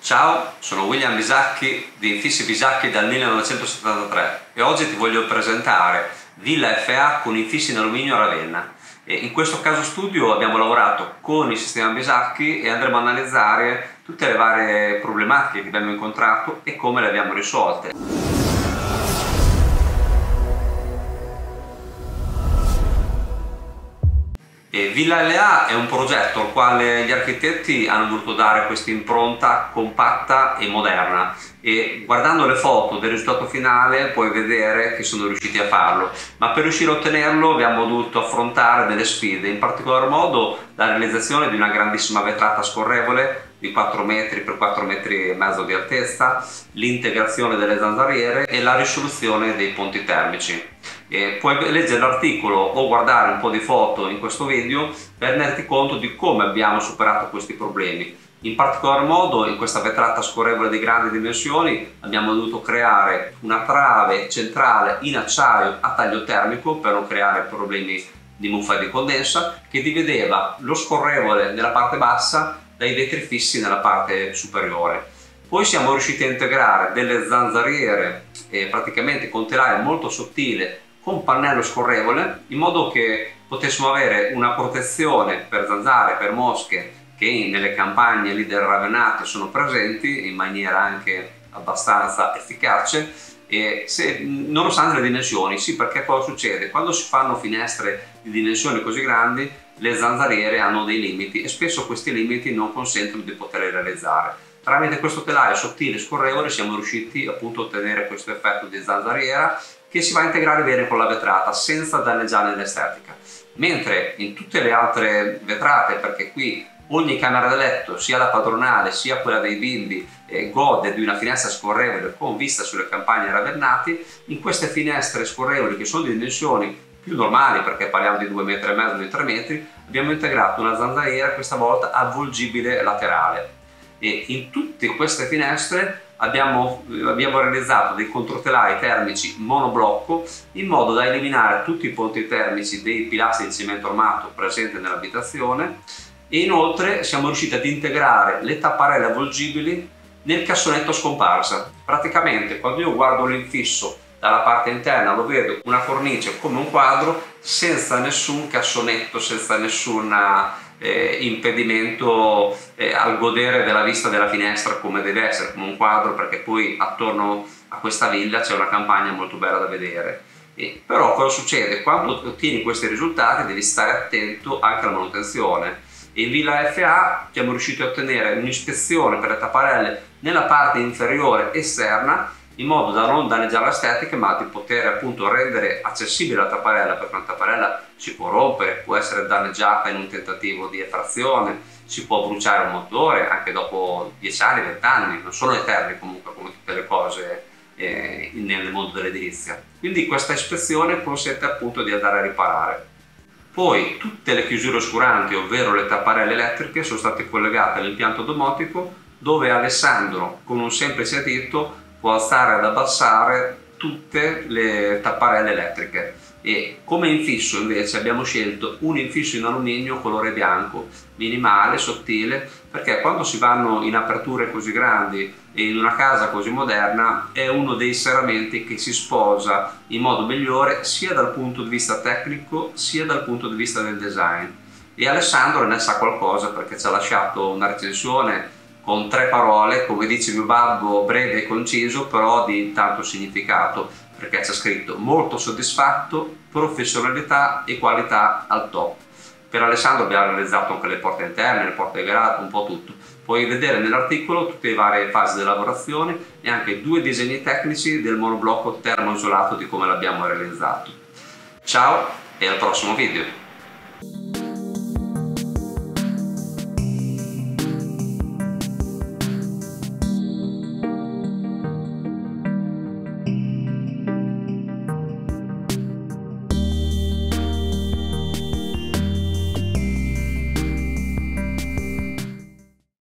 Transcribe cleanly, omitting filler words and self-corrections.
Ciao, sono William Bisacchi di Infissi Bisacchi dal 1973 e oggi ti voglio presentare Villa FA con infissi in alluminio a Ravenna. In questo caso studio abbiamo lavorato con il sistema Bisacchi e andremo a analizzare tutte le varie problematiche che abbiamo incontrato e come le abbiamo risolte. Villa LA è un progetto al quale gli architetti hanno voluto dare questa impronta compatta e moderna e guardando le foto del risultato finale puoi vedere che sono riusciti a farlo, ma per riuscire a ottenerlo abbiamo dovuto affrontare delle sfide, in particolar modo la realizzazione di una grandissima vetrata scorrevole di 4 metri per 4 metri e mezzo di altezza, l'integrazione delle zanzariere e la risoluzione dei ponti termici. Puoi leggere l'articolo o guardare un po' di foto in questo video per renderti conto di come abbiamo superato questi problemi. In particolar modo in questa vetrata scorrevole di grandi dimensioni abbiamo dovuto creare una trave centrale in acciaio a taglio termico per non creare problemi di muffa e di condensa, che divideva lo scorrevole nella parte bassa dai vetri fissi nella parte superiore. Poi siamo riusciti a integrare delle zanzariere praticamente con telaio molto sottile con pannello scorrevole, in modo che potessimo avere una protezione per zanzare, per mosche che nelle campagne lì del Ravennate sono presenti in maniera anche abbastanza efficace, nonostante le dimensioni. Sì, perché cosa succede? Quando si fanno finestre di dimensioni così grandi le zanzariere hanno dei limiti e spesso questi limiti non consentono di poterle realizzare. Tramite questo telaio sottile e scorrevole siamo riusciti appunto a ottenere questo effetto di zanzariera che si va a integrare bene con la vetrata senza danneggiare l'estetica. Mentre in tutte le altre vetrate, perché qui ogni camera da letto, sia la padronale sia quella dei bimbi, gode di una finestra scorrevole con vista sulle campagne ravennati, in queste finestre scorrevoli che sono di dimensioni più normali, perché parliamo di 2,5 metri, di 3 metri, abbiamo integrato una zanzariera questa volta avvolgibile laterale. E in tutte queste finestre abbiamo realizzato dei controtelai termici monoblocco in modo da eliminare tutti i ponti termici dei pilastri di cemento armato presenti nell'abitazione, e inoltre siamo riusciti ad integrare le tapparelle avvolgibili nel cassonetto scomparsa. Praticamente quando io guardo l'infisso dalla parte interna lo vedo una cornice come un quadro senza nessun cassonetto, senza nessun impedimento al godere della vista della finestra come deve essere, come un quadro, perché poi attorno a questa villa c'è una campagna molto bella da vedere. Però cosa succede? Quando ottieni questi risultati devi stare attento anche alla manutenzione. In Villa FA siamo riusciti a ottenere un'ispezione per le tapparelle nella parte inferiore esterna in modo da non danneggiare l'estetica, ma di poter appunto rendere accessibile la tapparella, perché una tapparella si può rompere, può essere danneggiata in un tentativo di effrazione, si può bruciare un motore anche dopo 10 anni, 20 anni, non sono eterni comunque come tutte le cose nel mondo dell'edilizia. Quindi questa ispezione consente appunto di andare a riparare. Poi tutte le chiusure oscuranti, ovvero le tapparelle elettriche, sono state collegate all'impianto domotico, dove Alessandro con un semplice dito può alzare ed abbassare tutte le tapparelle elettriche. E come infisso invece abbiamo scelto un infisso in alluminio colore bianco, minimale, sottile, perché quando si vanno in aperture così grandi e in una casa così moderna è uno dei serramenti che si sposa in modo migliore sia dal punto di vista tecnico sia dal punto di vista del design. E Alessandro ne sa qualcosa perché ci ha lasciato una recensione con 3 parole, come dice mio babbo, breve e conciso, però di tanto significato, perché c'è scritto molto soddisfatto, professionalità e qualità al top. Per Alessandro abbiamo realizzato anche le porte interne, le porte grate, un po' tutto. Puoi vedere nell'articolo tutte le varie fasi di lavorazione e anche 2 disegni tecnici del monoblocco termoisolato di come l'abbiamo realizzato. Ciao e al prossimo video!